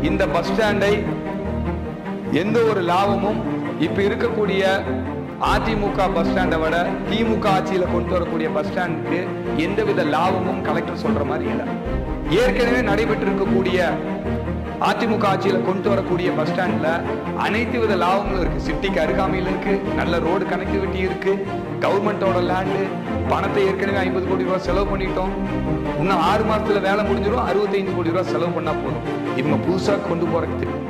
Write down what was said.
இந்த பஸ் ஸ்டாண்டை எந்த ஒரு லாபமும் இப்ப இருக்கக்கூடிய அதிமுக பஸ் ஸ்டாண்டை விட திமுக ஆட்சியில கொண்டு வரக்கூடிய பஸ் ஸ்டாண்டுக்கு எந்தவித லாபமும் கலெக்டர் சொல்ற மாதிரி இல்லை. ஏற்கனவே நடைபெற்று இருக்கக்கூடிய அதிமுக ஆட்சியில கொண்டு வரக்கூடிய பஸ் ஸ்டாண்ட்ல அனைத்து வித லாபங்களும் இருக்கு. சிட்டிக்கு அருகாமையில் இருக்கு, நல்ல ரோடு கனெக்டிவிட்டி இருக்கு, கவர்மெண்டோட லேண்டு, பணத்தை ஏற்கனவே 50 கோடி ரூபாய் செலவு பண்ணிட்டோம். இன்னும் 6 மாசத்துல வேலை முடிஞ்சிடும், 65 கோடி ரூபாய் செலவு பண்ணா போதும். இவங்க புதுசா கொண்டு போறதுக்கு